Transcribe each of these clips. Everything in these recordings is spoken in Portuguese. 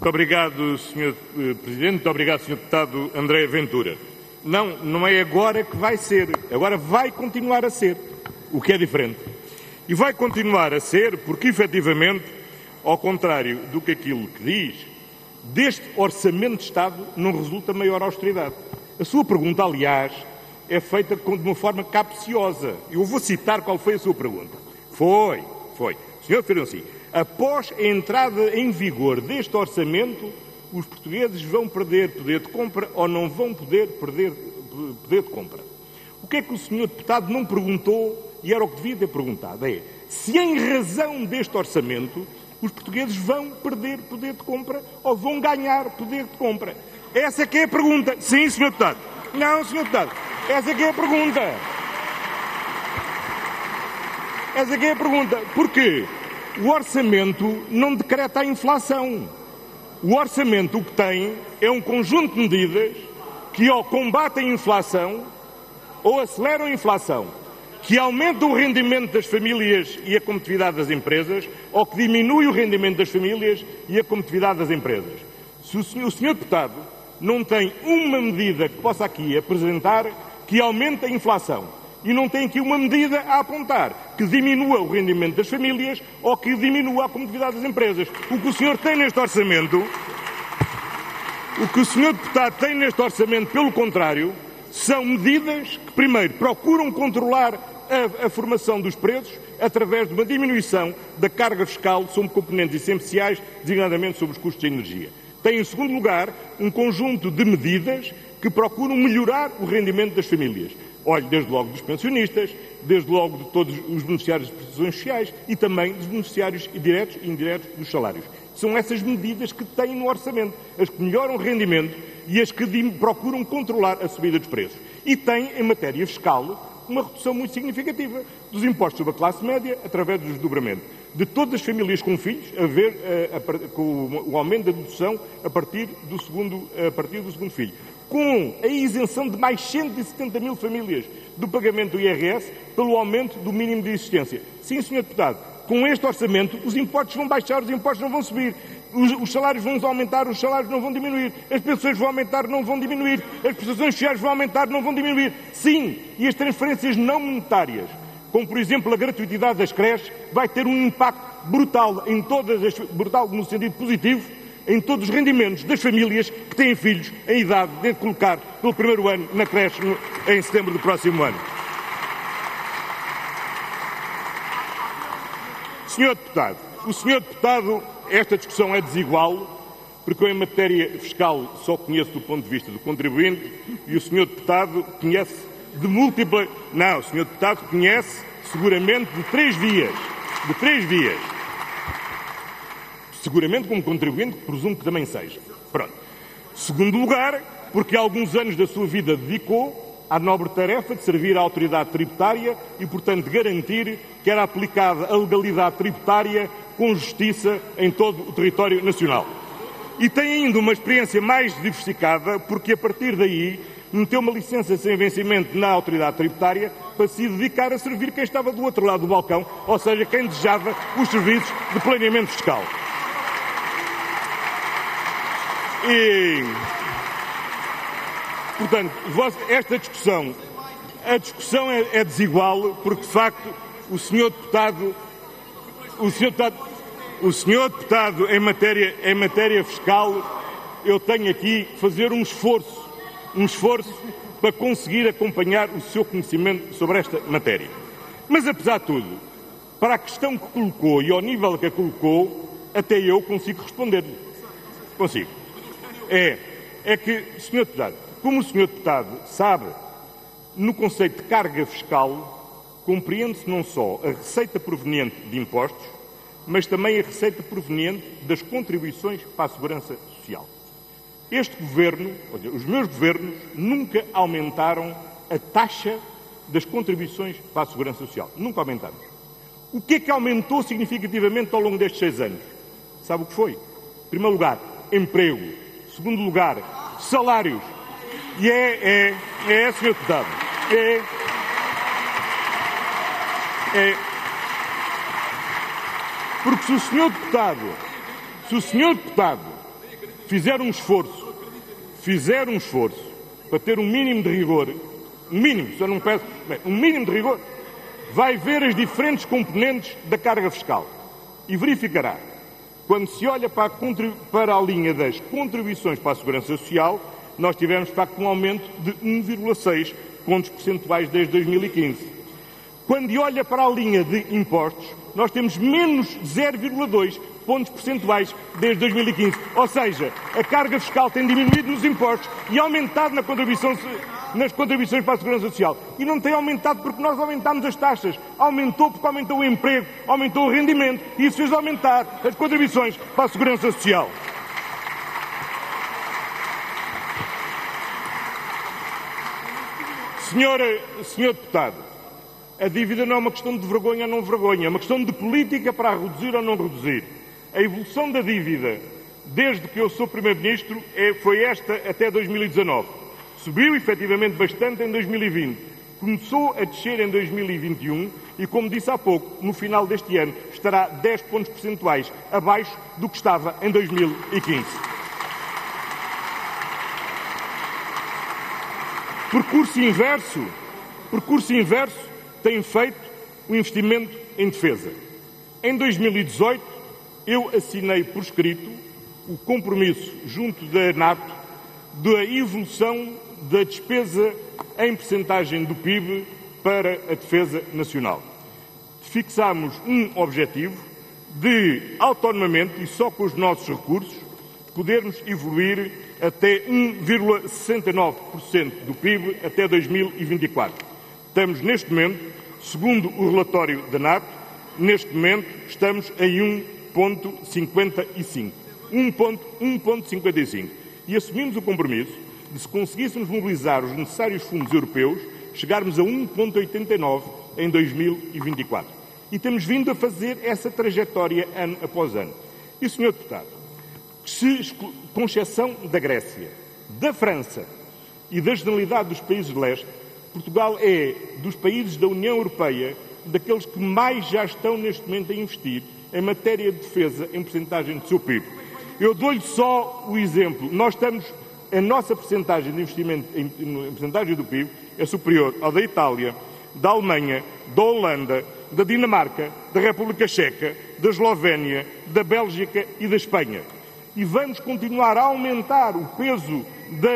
Muito obrigado, Sr. Presidente. Muito obrigado, Sr. Deputado André Ventura. Não é agora que vai ser. Agora vai continuar a ser, o que é diferente. E vai continuar a ser porque, efetivamente, ao contrário do que aquilo que diz, deste Orçamento de Estado não resulta maior austeridade. A sua pergunta, aliás, é feita de uma forma capciosa. Eu vou citar qual foi a sua pergunta. Foi. O senhor referiu assim: após a entrada em vigor deste orçamento, os portugueses vão perder poder de compra ou não vão poder perder poder de compra. O que é que o senhor deputado não perguntou, e era o que devia ter perguntado, é se em razão deste orçamento os portugueses vão perder poder de compra ou vão ganhar poder de compra. Essa é que é a pergunta. Sim, senhor deputado. Não, senhor deputado. Essa é que é a pergunta. Essa é que é a pergunta. Porquê? O orçamento não decreta a inflação. O orçamento o que tem é um conjunto de medidas que ou combatem a inflação ou aceleram a inflação, que aumentam o rendimento das famílias e a competitividade das empresas ou que diminui o rendimento das famílias e a competitividade das empresas. Se o senhor deputado não tem uma medida que possa aqui apresentar que aumente a inflação e não tem aqui uma medida a apontar que diminua o rendimento das famílias ou que diminua a competitividade das empresas. O que o senhor tem neste orçamento, o que o senhor deputado tem neste orçamento, pelo contrário, são medidas que, primeiro, procuram controlar a formação dos preços através de uma diminuição da carga fiscal sobre componentes essenciais, designadamente sobre os custos de energia. Tem, em segundo lugar, um conjunto de medidas que procuram melhorar o rendimento das famílias. Olhe, desde logo dos pensionistas, desde logo de todos os beneficiários de prestações sociais e também dos beneficiários diretos e indiretos dos salários. São essas medidas que têm no orçamento, as que melhoram o rendimento e as que procuram controlar a subida dos preços. E tem, em matéria fiscal, uma redução muito significativa dos impostos sobre a classe média através do desdobramento. De todas as famílias com filhos, com o aumento da dedução a partir do segundo filho. Com a isenção de mais 170 mil famílias do pagamento do IRS pelo aumento do mínimo de existência. Sim, senhor deputado, com este orçamento os impostos vão baixar, os impostos não vão subir. Os salários vão aumentar, os salários não vão diminuir. As pensões vão aumentar, não vão diminuir. As prestações sociais vão aumentar, não vão diminuir. Sim, e as transferências não monetárias, como por exemplo a gratuidade das creches, vai ter um impacto brutal brutal no sentido positivo, em todos os rendimentos das famílias que têm filhos em idade de colocar pelo primeiro ano na creche em setembro do próximo ano. Senhor deputado, esta discussão é desigual, porque eu em matéria fiscal só conheço do ponto de vista do contribuinte e o senhor deputado conhece de múltiplas... Não, o senhor deputado conhece seguramente de três vias. Seguramente como contribuinte, presumo que também seja. Pronto. Segundo lugar, porque há alguns anos da sua vida dedicou à nobre tarefa de servir à autoridade tributária e, portanto, de garantir que era aplicada a legalidade tributária com justiça em todo o território nacional. E tem ainda uma experiência mais diversificada, porque a partir daí meteu uma licença sem vencimento na autoridade tributária para se dedicar a servir quem estava do outro lado do balcão, ou seja, quem desejava os serviços de planeamento fiscal. E, portanto, esta discussão, é desigual, porque de facto o senhor deputado em matéria fiscal, eu tenho aqui que fazer um esforço para conseguir acompanhar o seu conhecimento sobre esta matéria. Mas, apesar de tudo, para a questão que colocou e ao nível que a colocou, até eu consigo responder-lhe. Consigo. É que, senhor deputado, como o senhor deputado sabe, no conceito de carga fiscal, compreende-se não só a receita proveniente de impostos, mas também a receita proveniente das contribuições para a segurança social. Este governo, os meus governos, nunca aumentaram a taxa das contribuições para a segurança social. Nunca aumentaram. O que é que aumentou significativamente ao longo destes 6 anos? Sabe o que foi? Em primeiro lugar, emprego. Em segundo lugar, salários. E senhor deputado. Porque se o senhor deputado fizer um esforço para ter um mínimo de rigor, um mínimo de rigor, vai ver as diferentes componentes da carga fiscal e verificará, quando se olha para a linha das contribuições para a Segurança Social, nós tivemos, de facto, um aumento de 1,6 pontos percentuais desde 2015. Quando olha para a linha de impostos, nós temos menos 0,2 pontos percentuais desde 2015. Ou seja, a carga fiscal tem diminuído nos impostos e aumentado nas contribuições para a Segurança Social. E não tem aumentado porque nós aumentámos as taxas. Aumentou porque aumentou o emprego, aumentou o rendimento e isso fez aumentar as contribuições para a Segurança Social. Senhor deputado, a dívida não é uma questão de vergonha ou não vergonha, é uma questão de política para a reduzir ou não reduzir. A evolução da dívida, desde que eu sou Primeiro-Ministro, foi esta até 2019. Subiu efetivamente bastante em 2020, começou a descer em 2021 e, como disse há pouco, no final deste ano estará 10 pontos percentuais abaixo do que estava em 2015. Percurso inverso tem feito o investimento em defesa. Em 2018, eu assinei por escrito o compromisso junto da NATO da evolução da despesa em percentagem do PIB para a defesa nacional. Fixámos um objetivo de, autonomamente e só com os nossos recursos, podermos evoluir até 1,69% do PIB até 2024. Estamos, neste momento, segundo o relatório da NATO, estamos em 1,55. 1,55. E assumimos o compromisso de, se conseguíssemos mobilizar os necessários fundos europeus, chegarmos a 1,89 em 2024. E temos vindo a fazer essa trajetória ano após ano. E, Sr. Deputado, com exceção da Grécia, da França e da generalidade dos países de leste, Portugal é, dos países da União Europeia, daqueles que mais já estão neste momento a investir em matéria de defesa em percentagem do seu PIB. Eu dou-lhe só o exemplo. A nossa percentagem de investimento em percentagem do PIB é superior ao da Itália, da Alemanha, da Holanda, da Dinamarca, da República Checa, da Eslovénia, da Bélgica e da Espanha. E vamos continuar a aumentar o peso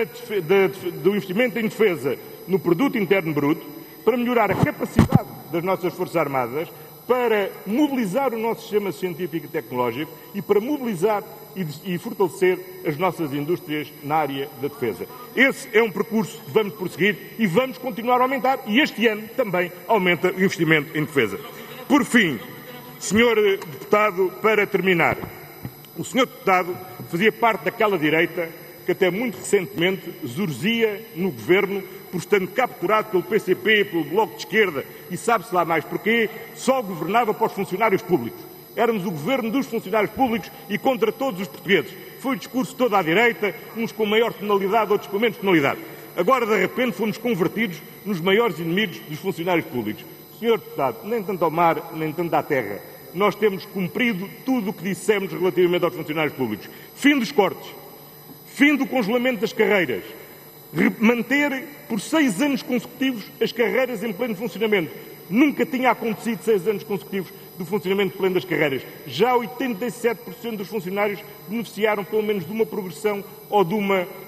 do investimento em defesa no produto interno bruto para melhorar a capacidade das nossas Forças Armadas, para mobilizar o nosso sistema científico e tecnológico e para mobilizar e fortalecer as nossas indústrias na área da defesa. Esse é um percurso que vamos prosseguir e vamos continuar a aumentar, e este ano também aumenta o investimento em defesa. Por fim, Sr. Deputado, para terminar, o Sr. Deputado fazia parte daquela direita que até muito recentemente zurzia no Governo por estando capturado pelo PCP, pelo Bloco de Esquerda e sabe-se lá mais porquê, só governava para os funcionários públicos. Éramos o governo dos funcionários públicos e contra todos os portugueses. Foi o discurso todo à direita, uns com maior tonalidade, outros com menos tonalidade. Agora, de repente, fomos convertidos nos maiores inimigos dos funcionários públicos. Senhor Deputado, nem tanto ao mar, nem tanto à terra. Nós temos cumprido tudo o que dissemos relativamente aos funcionários públicos. Fim dos cortes. Fim do congelamento das carreiras. Manter por 6 anos consecutivos as carreiras em pleno funcionamento. Nunca tinha acontecido 6 anos consecutivos do funcionamento pleno das carreiras. Já 87% dos funcionários beneficiaram pelo menos de uma progressão ou de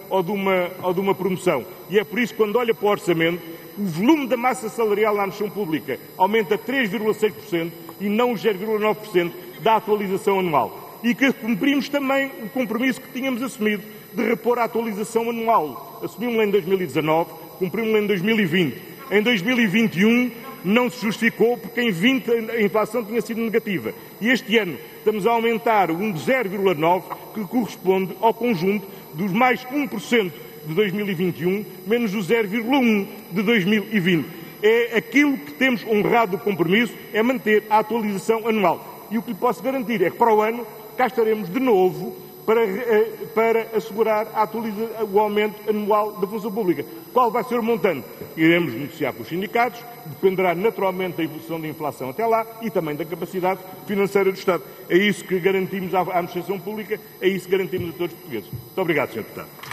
uma promoção. E é por isso que, quando olha para o orçamento, o volume da massa salarial na administração pública aumenta 3,6% e não os 0,9% da atualização anual. E que cumprimos também o compromisso que tínhamos assumido de repor a atualização anual. Assumimos-la em 2019, cumprimos-la em 2020. Em 2021 não se justificou porque em 20 a inflação tinha sido negativa. E este ano estamos a aumentar um 0,9 que corresponde ao conjunto dos mais 1% de 2021 menos o 0,1 de 2020. É aquilo que temos honrado o compromisso, é manter a atualização anual. E o que lhe posso garantir é que para o ano cá estaremos de novo para assegurar o aumento anual da função pública. Qual vai ser o montante? Iremos negociar com os sindicatos, dependerá naturalmente da evolução da inflação até lá e também da capacidade financeira do Estado. É isso que garantimos à administração pública, é isso que garantimos a todos os portugueses. Muito obrigado, Sr. Deputado.